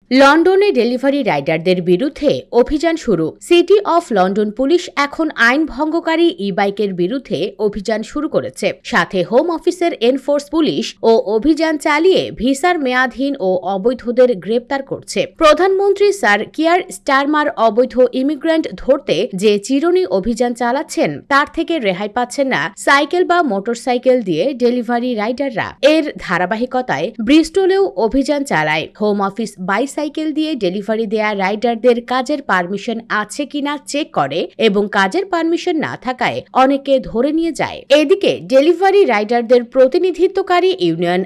লন্ডনে ডেলিভারি রাইডারদের বিরুদ্ধে অভিযান শুরু। সিটি অফ লন্ডন পুলিশ এখন আইন ভঙ্গকারী ই-বাইকের বিরুদ্ধে অভিযান শুরু করেছে। সাথে হোম অফিসের এনফোর্স পুলিশ ও অভিযান চালিয়ে ভিসার মেয়াদহীন ও অবৈধদের গ্রেপ্তার করছে। প্রধানমন্ত্রী স্যার কিয়ার স্টারমার অবৈধ ইমিগ্রেন্ট ধরতে যে চিরুনি অভিযান চালাচ্ছেন তার থেকে রেহাই পাচ্ছেন না সাইকেল বা মোটরসাইকেল দিয়ে ডেলিভারি রাইডাররা। এর ধারাবাহিকতায় ব্রিস্টলেও অভিযান চালায় হোম অফিস। বাইসাইকেল দিয়ে ডেলিভারি দেয়া রাইডারদের কাজের পারমিশন আছে কিনা চেক করে এবং কাজের পারমিশন না থাকায় অনেকে ধরে নিয়ে যায়। এদিকে ডেলিভারি রাইডারদের প্রতিনিধিত্বকারী ইউনিয়ন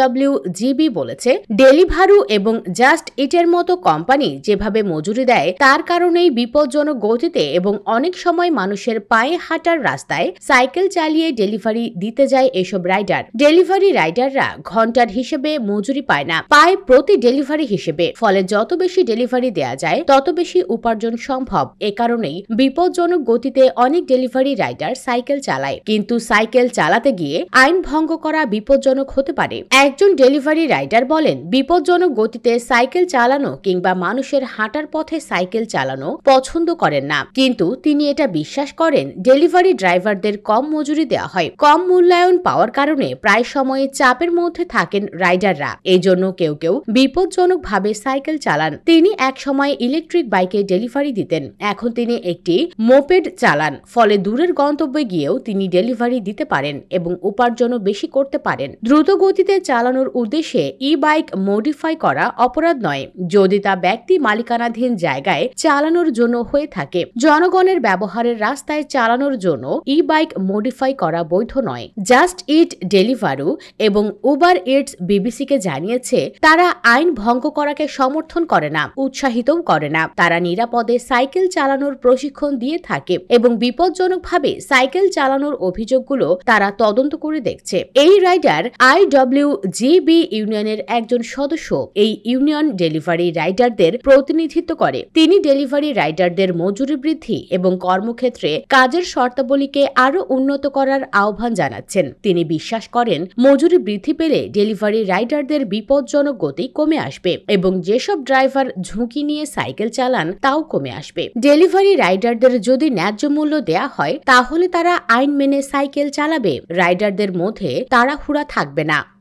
IWGB বলেছে, ডেলিভারু এবং জাস্ট ইটের মতো কোম্পানি যেভাবে মজুরি দেয় তার কারণেই বিপজ্জনক গতিতে এবং অনেক সময় মানুষের পায়ে হাঁটার রাস্তায় সাইকেল চালিয়ে ডেলিভারি দিতে যায় এসব রাইডার। ডেলিভারি রাইডাররা ঘন্টার হিসেবে মজুরি পায় না, পায় প্রতি ডেলিভারি হিসেবে। ফলে যত বেশি ডেলিভারি দেয়া যায় তত বেশি উপার্জন সম্ভব। এ কারণেই বিপজ্জনক গতিতে অনেক ডেলিভারি রাইডার সাইকেল চালায়, কিন্তু সাইকেল চালাতে গিয়ে আইন ভঙ্গ করা বিপজ্জনক হতে পারে। একজন ডেলিভারি রাইডার বলেন, বিপজ্জনক গতিতে সাইকেল চালানো কিংবা মানুষের হাঁটার পথে সাইকেল চালানো পছন্দ করেন না, কিন্তু তিনি এটা বিশ্বাস করেন ডেলিভারি ড্রাইভারদের কম মজুরি দেওয়া হয়। কম মূল্যায়ন পাওয়ার কারণে প্রায় সময় চাপের মধ্যে থাকেন রাইডাররা। এই জন্য কেউ কেউ বিপজ্জনক ভাবে সাইকেল চালান। তিনি এক সময় ইলেকট্রিক বাইকে ডেলিভারি দিতেন, এখন তিনি একটি মোপেড চালান। ফলে দূরের গন্তব্যে গিয়েও তিনি ডেলিভারি দিতে পারেন এবং উপার্জনও বেশি করতে পারেন। দ্রুত গতিতে চালানোর উদ্দেশ্যে ই বাইক মডিফাই করা অপরাধ নয়, যদি তা ব্যক্তি মালিকানাধীন জায়গায় চালানোর জন্য হয়ে থাকে। জনগণের ব্যবহারের রাস্তায় চালানোর জন্য ই বাইক মডিফাই করা বৈধ নয়। জাস্ট ইট, ডেলিভারু এবং উবার ইটস বিবিসিকে জানিয়েছে তারা আইন ভঙ্গ করাকে সমর্থন করে না, উৎসাহিতও করে না। তারা নিরাপদে সাইকেল চালানোর প্রশিক্ষণ দিয়ে থাকে এবং বিপজ্জনকভাবে সাইকেল চালানোর অভিযোগগুলো তারা তদন্ত করে দেখছে। এই রাইডার IWGB ইউনিয়নের একজন সদস্য। এই ইউনিয়ন ডেলিভারি রাইডারদের প্রতিনিধিত্ব করে। তিনি ডেলিভারি রাইডারদের মজুরি বৃদ্ধি এবং কর্মক্ষেত্রে কাজের শর্তাবলীকে আরো উন্নত করার আহ্বান জানাচ্ছেন। তিনি বিশ্বাস করেন মজুরি বৃদ্ধি পেলে ডেলিভারি রাইডারদের বিপজ্জনক গতি কমে আসবে এবং যেসব ড্রাইভার ঝুঁকি নিয়ে সাইকেল চালান তাও কমে আসবে। ডেলিভারি রাইডারদের যদি ন্যায্য মূল্য দেয়া হয় তাহলে তারা আইন মেনে সাইকেল চালাবে। রাইডারদের মধ্যে তাড়াহুড়া থাকবে না।